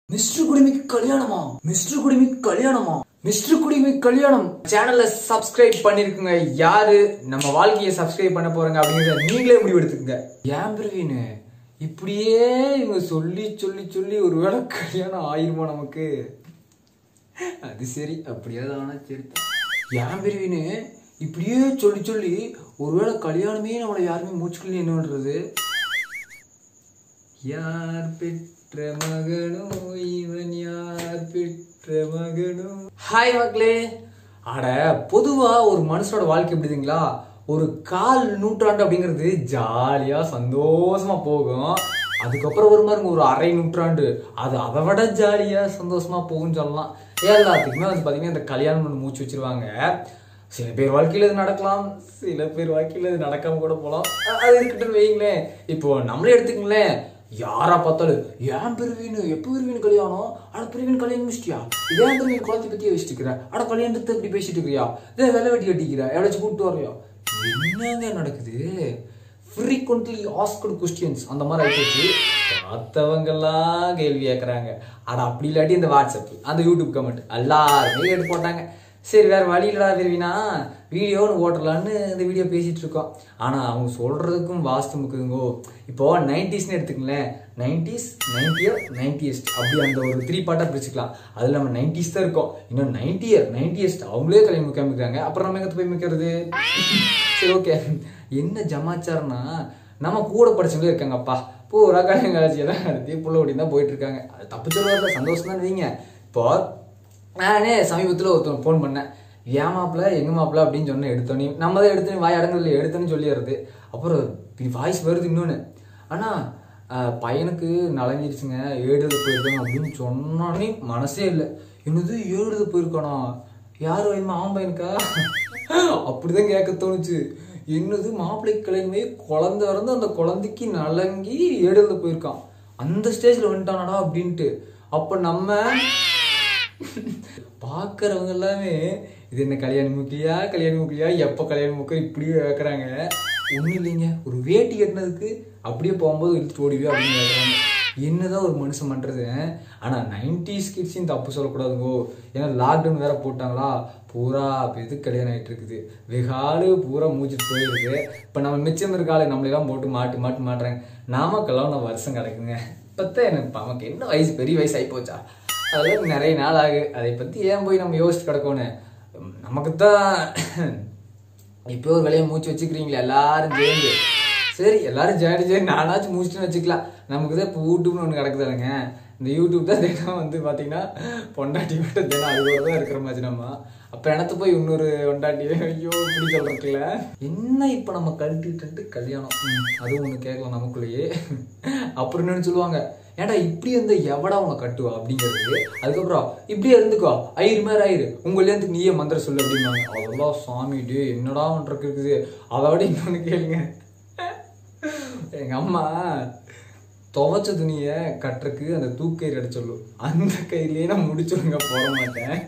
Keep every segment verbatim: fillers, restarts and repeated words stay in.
Mister குடிமிக்கு கல்யாணமா mister குடிமிக்கு கல்யாணமா mister குடிமிக்கு கல்யாணம் சேனலை சப்ஸ்கிரைப் பண்ணிருக்குங்க. யாரு நம்ம வாழ்க்கையை சப்ஸ்கிரைப் பண்ண போறாங்க அப்படிங்கறத நீங்களே முடிவு எடுத்துக்கங்க. ஏன் பிரவீனு இப்படியே இவங்க சொல்லி சொல்லி சொல்லி ஒருவேளை கல்யாணம் ஆயிருமா நமக்கு? அது சரி, அப்படியாவது ஆனா சரி. ஏன் பிரவீனு இப்படியே சொல்லி சொல்லி ஒருவேளை கல்யாணமே நம்மளை யாருமே மூச்சுக்கல என்ன பண்றது? யார் பெற்ற மகனோ இவன், யார் பெற்ற மகனோ. ஹாய் மக்களே. அட பொதுவா ஒரு மனுஷனோட வாழ்க்கை எப்படிங்களா, ஒரு கால் நூற்றாண்டு அப்படிங்கிறது ஜாலியா சந்தோஷமா போகும். அதுக்கப்புறம் ஒரு மாதிரி ஒரு அரை நூற்றாண்டு அது அதை விட ஜாலியா சந்தோஷமா போகும்னு சொல்லலாம். எல்லாத்துக்குமே வந்து பாத்தீங்கன்னா இந்த கல்யாணம் மூச்சு வச்சிருவாங்க. சில பேர் வாழ்க்கையில இது நடக்கலாம், சில பேர் வாழ்க்கையில இது நடக்காம கூட போகலாம். அது இருக்கட்டும் வைங்களேன். இப்போ நம்மளே எடுத்துக்கங்களேன், யாரா பார்த்தாலும் ஏன் பெருவீனு எப்போ பெருவீனு கல்யாணம், ஆனா பெருவீன் கல்யாணம் முடிச்சிட்டியா, இதே பெருவீன் குழந்தை பத்தியே வச்சுட்டு இருக்கிற, ஆனா கல்யாணத்தை எப்படி பேசிட்டு இருக்கிறியா, இதே வெலை வெட்டி கட்டிக்கிற, எவ்வளவு கூப்பிட்டு வரையா, என்னங்க நடக்குது? ஃப்ரீக்வென்ட்லி ஆஸ்க்டு கொஸ்டின்ஸ் அந்த மாதிரி ஆயிடுச்சு. பார்த்தவங்கெல்லாம் கேள்வி கேட்கறாங்க. ஆனா அப்படி இல்லாட்டி இந்த வாட்ஸ்அப் அந்த யூடியூப் கமெண்ட் எல்லாருமே எடுத்து போட்டாங்க. சரி வேற வழி இல்லடா பெருவினா வீடியோன்னு ஓட்டலான்னு இந்த வீடியோ பேசிட்டு இருக்கோம். ஆனா அவங்க சொல்றதுக்கும் வாஸ்து முக்குதுங்கோ. இப்போ நைன்டிஸ்ன்னு எடுத்துக்கங்களேன், நைன்டிஸ் நைன்டியர் நைன்டியஸ்ட் அப்படி அந்த ஒரு த்ரீ பார்ட்டா பிரிச்சுக்கலாம். அதுல நம்ம நைன்டிஸ் தான் இருக்கோம், இன்னும் நைன்டியர் நைன்டியஸ்ட் அவங்களே கல்யாணம் முக்கியம் இருக்கிறாங்க. அப்புறம் நம்ம எங்க போய் மிக்கிறது? சரி ஓகே, என்ன ஜமாச்சாரம்னா நம்ம கூட படிச்சவங்களே இருக்காங்கப்பா, பூரா கல்யாணம் காலேஜெல்லாம் நடத்தி புள்ள ஓடி தான் போயிட்டு இருக்காங்க. அது தப்பு சொல்லுவாங்க, சந்தோஷம் தான் வைங்க. இப்போ நானே சமீபத்தில் ஒருத்தவங்க ஃபோன் பண்ணேன், ஏன் மாப்பிள்ள எங்க மாப்பிள்ள அப்படின்னு சொன்னேன். எடுத்தோன்னே நம்ம தான் எடுத்தோன்னே வாய் அடங்குறது எடுத்தோன்னு சொல்லிடுறது. அப்புறம் வாய்ஸ் வருது இன்னொன்று, ஆனால் பையனுக்கு நலங்கிடுச்சுங்க, ஏழுத போயிருக்காங்க அப்படின்னு சொன்னோன்னே மனசே இல்லை. என்னது ஏழுத போயிருக்கானா, யார் வயமா அவன் பையனுக்கா? அப்படிதான் கேட்க தோணுச்சு. என்னது மாப்பிள்ளைக்கு கல்யாணமே குழந்தை இறந்து அந்த குழந்தைக்கு நலங்கி ஏழுத போயிருக்கான், அந்த ஸ்டேஜில் வந்துட்டானடா அப்படின்ட்டு. அப்போ நம்ம பாக்குறவங்க எல்லாமே இது என்ன கல்யாணம் முக்கியா கல்யாணம் முக்கியா எப்ப கல்யாணம் முக்கியம் இப்படியே கேட்கறாங்க. ஒண்ணும் இல்லைங்க, ஒரு வேட்டி கட்டினதுக்கு அப்படியே போகும்போது இழுத்து ஓடிவே அப்படின்னு கேட்கறாங்க. என்னதான் ஒரு மனுஷன் பண்றது? ஆனா நைன்டிஸ் கிட்ஸையும் தப்பு சொல்லக்கூடாதுங்கோ. ஏன்னா லாக்டவுன் வேற போட்டாங்களா, பூரா எது கல்யாணம் ஆயிட்டு இருக்குது, வெகாலு பூரா மூச்சிட்டு போயிருக்கு. இப்ப நம்ம மிச்சம் இருக்காளு நம்மளெல்லாம் போட்டு மாட்டு மாட்டு மாட்டுறாங்க. நாமக்கெல்லாம் நான் வருஷம் கிடக்குங்க. இப்பத்தான் எனக்கு நமக்கு என்ன வயசு, பெரிய வயசு ஆகி போச்சா, அதெல்லாம் நிறைய நாள் ஆகு. அதை பத்தி ஏன் போய் நம்ம யோசிச்சு கிடக்கணும்? நமக்குத்தான் இப்போ ஒரு வேலையை மூச்சு வச்சுக்கிறீங்களா எல்லாரும் சேர்ந்து? சரி எல்லாரும் ஜாடி ஜாடி நானாச்சும் மூச்சுன்னு வச்சுக்கலாம். நமக்கு தான் இப்போ யூடியூப்னு ஒன்று கிடக்குதானுங்க. இந்த யூடியூப் தான் தினம் வந்து பார்த்தீங்கன்னா பொண்டாட்டி மட்டும் தினம் அது கூட தான் இருக்கிற மாதிரி. நம்ம அப்போ எனக்கு போய் இன்னொரு பொண்டாட்டியே ஐயோ இப்படி சொல்றதுல என்ன இப்போ நம்ம கழட்டிட்டு கல்யாணம் அதுவும் ஒன்று கேட்கலாம் நமக்குள்ளேயே. அப்புறம் என்னன்னு சொல்லுவாங்க, ஏன்டா இப்படி இருந்த எவடா உங்க கட்டுவா அப்படிங்கிறது. அதுக்கப்புறம் இப்படியே இருந்துக்கோ ஐயரு மாதிரி ஆயிரு, உங்கள்லேருந்து நீயே மந்திர சொல்லு அப்படின்னாங்க. அதெல்லாம் சாமி டே என்னடா ஒன்று இருக்குது. அதோட இன்னொன்று கேளுங்க, எங்க அம்மா துவைச்ச துணியை கட்டுறக்கு அந்த தூக்கயிறு அடிச்சு சொல்லும், அந்த கையிலேயே நான் முடிச்சுடுங்க போட மாட்டேன்,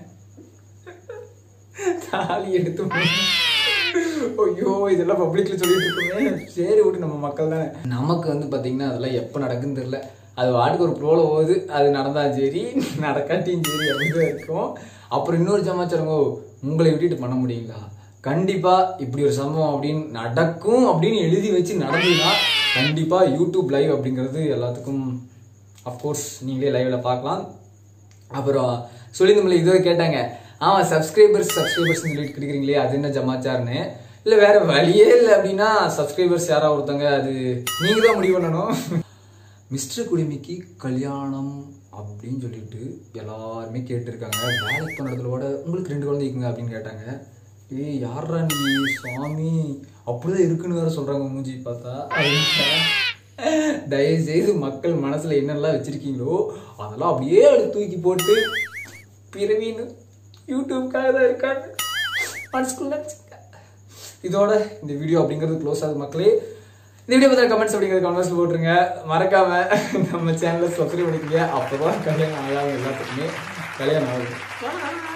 தாலி எடுத்து. ஐயோ இதெல்லாம் பப்ளிக்ல சொல்லிட்டு இருக்குமே. சரி விட்டு, நம்ம மக்கள் தானே. நமக்கு வந்து பாத்தீங்கன்னா அதெல்லாம் எப்ப நடக்குன்னு தெரியல. அது வாட்டுக்கு ஒரு ப்ரோல போகுது, அது நடந்தா சரி நடக்காட்டியும் சரி அப்படிதான் இருக்கும். அப்புறம் இன்னொரு சமாச்சாரங்கோ, உங்களை விட்டுட்டு பண்ண முடியுங்களா? கண்டிப்பா இப்படி ஒரு சம்பவம் அப்படின்னு நடக்கும் அப்படின்னு எழுதி வச்சு நடந்ததுன்னா கண்டிப்பா யூடியூப் லைவ் அப்படிங்கிறது எல்லாத்துக்கும் அஃப்கோர்ஸ் நீங்களே லைவ்ல பார்க்கலாம். அப்புறம் சொல்லி நம்மள இதுவே கேட்டாங்க, ஆமா சப்ஸ்கிரைபர்ஸ் சப்ஸ்கிரைபர்ஸ் சொல்லிட்டு கிடைக்கிறீங்களே அது என்ன ஜமாச்சார்னு. இல்லை வேற வழியே இல்லை அப்படின்னா சப்ஸ்கிரைபர்ஸ் யாராவது ஒருத்தங்க, அது நீங்க தான் முடிவு பண்ணணும். மிஸ்டர் குடிமிக்கு கல்யாணம் அப்படின்னு சொல்லிட்டு எல்லாருமே கேட்டுருக்காங்க. வேலைக்கு போன இடத்துல கூட உங்களுக்கு ரெண்டு குழந்தை இருக்குங்க அப்படின்னு கேட்டாங்க. ஏய் யாரா நீ சாமி அப்படிதான் இருக்குன்னு வேற சொல்றாங்க மூஞ்சி பார்த்தா. தயவு செய்து மக்கள் மனசுல என்னெல்லாம் வச்சிருக்கீங்களோ அதெல்லாம் அப்படியே எடுத்து தூக்கி போட்டு பிறவின்னு யூடியூப்காக தான் இருக்காங்க மனசுக்குள்ள. இதோட இந்த வீடியோ அப்படிங்கிறது க்ளோஸ் ஆகுது மக்களே. இந்த வீடியோ பத்தின கமெண்ட்ஸ் அப்படிங்கிறது கமெண்ட்ஸ்ல போட்டுருங்க. மறக்காம நம்ம சேனலை சப்ஸ்கிரைப் பண்ணிக்கங்க. அப்போதான் கல்யாணம் ஆகாத எல்லாத்துக்குமே கல்யாணம் ஆகுது.